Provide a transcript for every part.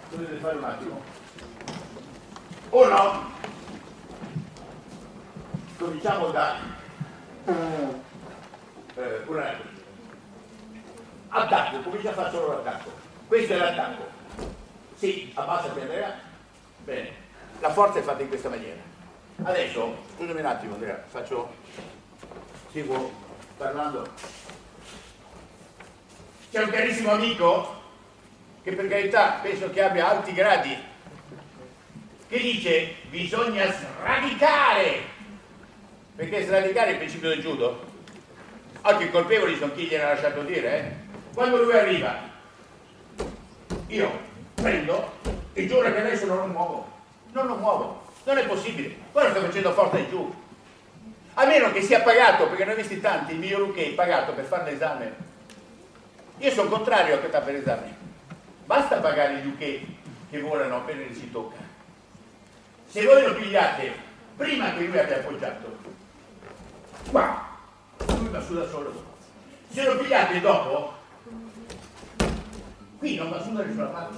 dovete fare un attimo. 1. Cominciamo da un attimo. Attacco, comincia a fare solo l'attacco. Questo è l'attacco. Sì, abbassati Andrea. Bene. La forza è fatta in questa maniera. Adesso, scusami un attimo Andrea, seguo parlando. C'è un carissimo amico che per carità penso che abbia alti gradi, che dice bisogna sradicare, perché sradicare è il principio del judo. Anche i colpevoli sono chi gliel'ha lasciato dire, Quando lui arriva, io prendo e giuro che adesso non lo muovo, non è possibile, poi lo sto facendo forte in giù, a meno che sia pagato, perché ne ho visti tanti, il mio Luque è pagato per fare l'esame. Io sono contrario a che per l'esame, basta pagare gli Luque che volano appena li si tocca. Se voi lo pigliate prima che lui abbia appoggiato, qua, lui va su da solo. Se lo pigliate dopo, qui non va su da nessuna parte.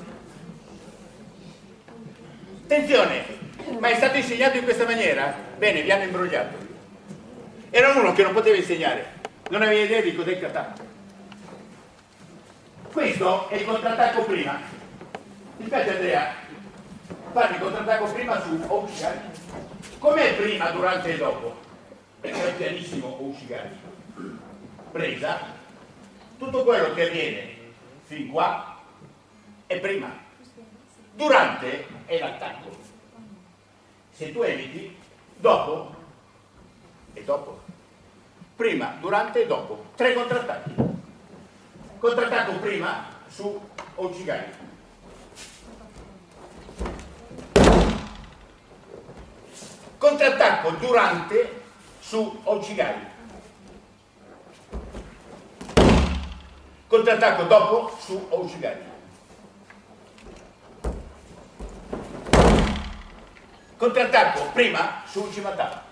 Attenzione, ma è stato insegnato in questa maniera? Bene, vi hanno imbrogliato. Era uno che non poteva insegnare, non aveva idea di cos'è il kata. Questo è il contrattacco prima. Mi piace Andrea, farmi il contrattacco prima su Oushigari. Com'è prima, durante e dopo? È pianissimo Oushigari. Presa, tutto quello che avviene fin qua è prima. Durante è l'attacco. Se tu eviti, dopo e dopo. Prima, durante e dopo. 3 contrattacchi. Contrattacco prima su Oushigari. Contrattacco durante su Oushigari. Contrattacco dopo su Oushigari. Contrattacco prima su Uchimata.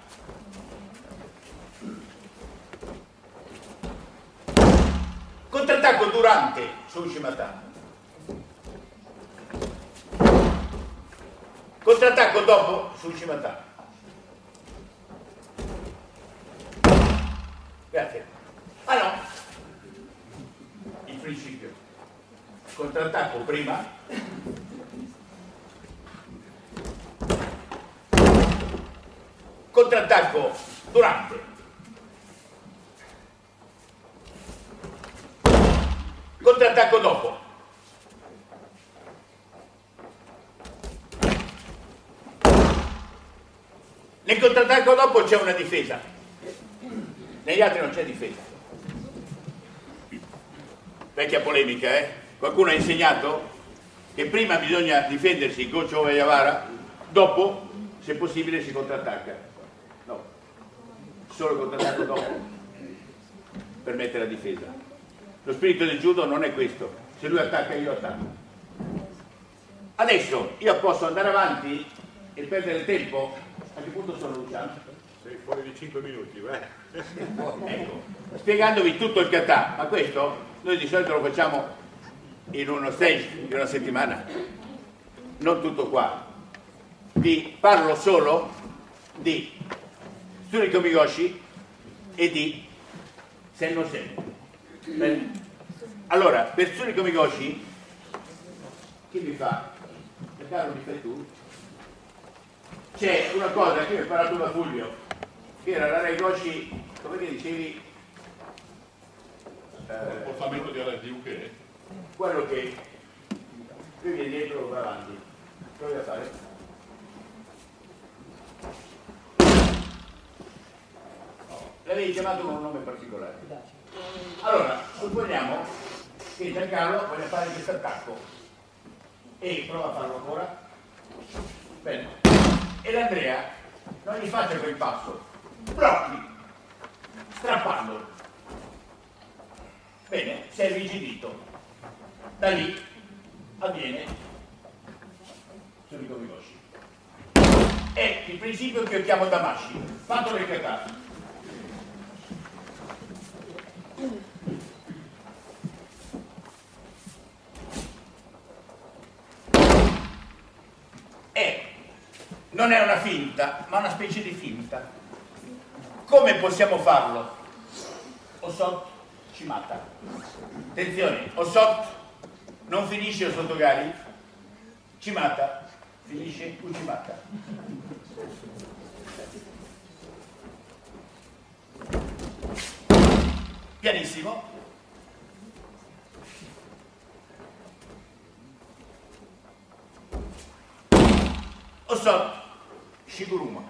Contrattacco durante su Uchimata. Contrattacco dopo su Uchimata. Grazie. Ah no, il principio. Contrattacco prima, contrattacco durante, contrattacco dopo. Nel contrattacco dopo c'è una difesa, negli altri non c'è difesa. Vecchia polemica, Qualcuno ha insegnato che prima bisogna difendersi in Gocho Vayavara, dopo, se possibile, si contrattacca. No, solo il contrattacco dopo permette la difesa. Lo spirito del judo non è questo. Se lui attacca, io attacco. Adesso io posso andare avanti e perdere tempo. A che punto sono, Luciano? Sei fuori di 5 minuti, Ecco, spiegandovi tutto il kata, ma questo noi di solito lo facciamo in uno stage di una settimana, non tutto qua. Vi parlo solo di Tsuriko Migoshi e di Senno Sen. Bene? Allora, per Tsuriko Migoshi, chi mi fa? Carlo, mi fai tu? C'è una cosa che io ho imparato da Fulvio, che era la Reigoshi, come che dicevi? il comportamento di Uke. Quello che qui viene dietro o va avanti. Provi a fare. L'avevi chiamato con un nome particolare. Allora, supponiamo che Giancarlo voglia fare questo attacco e prova a farlo ancora. Bene. E l'Andrea non gli faccia quel passo, blocchi, strappando. Bene, si è irrigidito. Da lì avviene Tsuriko Migoshi. È il principio che io chiamo Damashi, fatto le kata. non è una finta, ma una specie di finta. Come possiamo farlo? Osot Cimata. Attenzione, Osot non finisce o sottogari, Cimata finisce Ucimata. Pianissimo. Osot Shiguruma.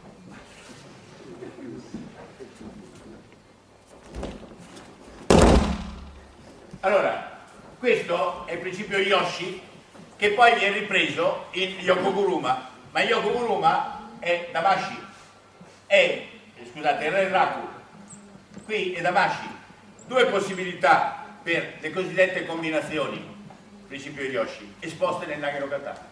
Allora, questo è il principio Yoshi che poi viene ripreso in Yokoguruma, ma Yokoguruma è Damashi, scusate, è Raku, qui è Damashi, due possibilità per le cosiddette combinazioni, principio Yoshi, esposte nel Nage-no-kata.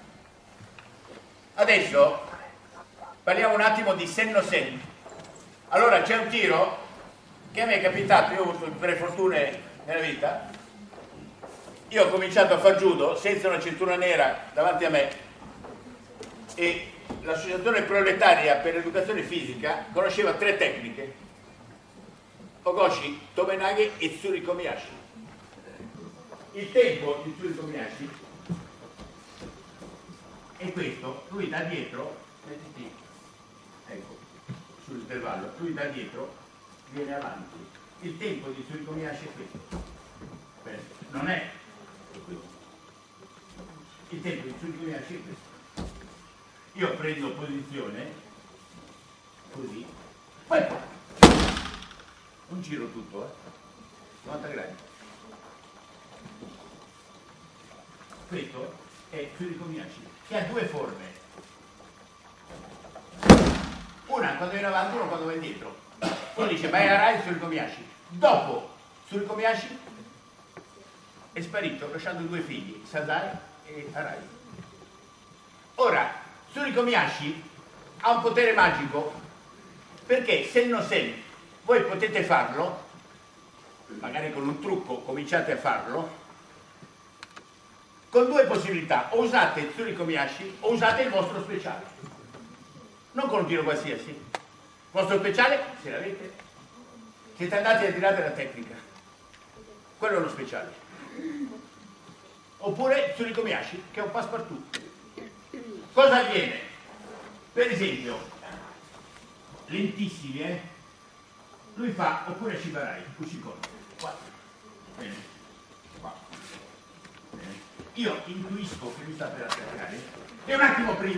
Adesso parliamo un attimo di Sen no Sen. Allora c'è un tiro che a me è capitato, io ho avuto 3 fortune nella vita. Io ho cominciato a far judo senza una cintura nera davanti a me e l'associazione proletaria per l'educazione fisica conosceva 3 tecniche: Ogoshi, Tomenage e Tsurikomiyashi. Il tempo di Tsurikomiyashi è questo, lui da dietro, ecco, sull'intervallo, lui da dietro viene avanti. Il tempo di Tsurikomiyashi è questo. Non è questo. Il tempo di Tsurikomiyashi è questo. Io prendo posizione così, poi un giro tutto, 90 gradi. Questo è Tsurikomiyashi, che ha 2 forme. Una quando viene avanti, una quando va indietro. Uno dice, ma è Arai Tsurikomiyashi. Dopo Tsurikomiyashi è sparito, lasciando 2 figli, Sasai e Arai. Ora, Tsurikomiyashi ha un potere magico, perché se no sen voi potete farlo, magari con un trucco cominciate a farlo, con 2 possibilità: o usate Tsurikomiyashi o usate il vostro speciale, non con un tiro qualsiasi. Il vostro speciale, se l'avete, siete andati a tirare la tecnica, quello è lo speciale. Oppure Tsurikomiyashi, che è un passepartout. Cosa avviene? Per esempio, lentissimi, lui fa, oppure Shibarai, Ushikon, qua, bene, qua, bene. Io intuisco che lui sta per attaccare e un attimo prima,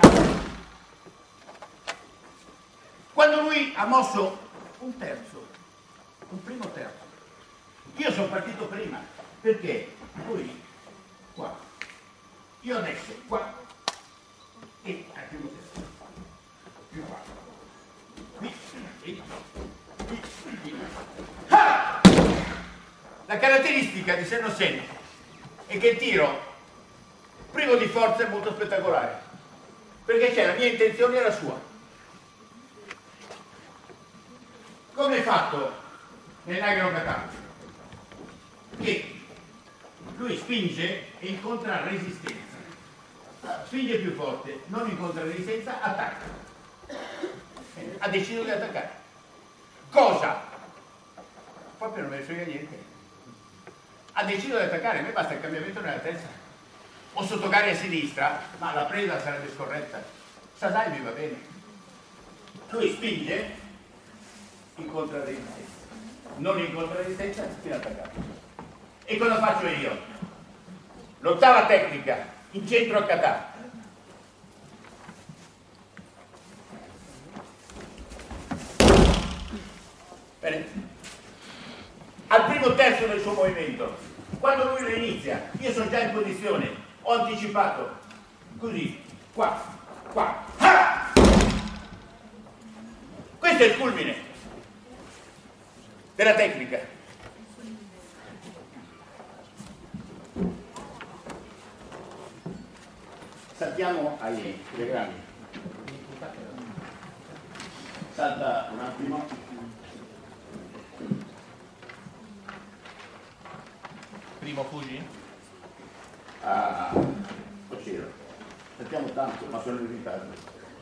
quando lui ha mosso un terzo, un primo terzo, io sono partito prima, perché lui qua, io adesso qua e al primo terzo, più qua, qui, qui. Ah! La caratteristica di Sen no Sen è che il tiro privo di forza è molto spettacolare, perché c'è la mia intenzione e la sua. Come è fatto nel Nage-no-kata? Che lui spinge e incontra resistenza, spinge più forte, non incontra resistenza, attacca. Ha deciso di attaccare. Cosa? Proprio non me ne frega niente. Ha deciso di attaccare, a me basta il cambiamento nella testa. O sottogare a sinistra, ma la presa sarebbe scorretta. Sasai mi va bene. Lui spinge, incontra resistenza. Non incontra resistenza, fino ad attaccare. E cosa faccio io? L'8ª tecnica, in centro a kata. Bene. Al primo terzo del suo movimento, quando lui lo inizia, io sono già in posizione, ho anticipato, così, qua, qua. Ah! Questo è il culmine della tecnica. Saltiamo ai telegrammi. Salta un attimo. Primo Fuji? Ah, Saltiamo tanto, ma sono in ritardo.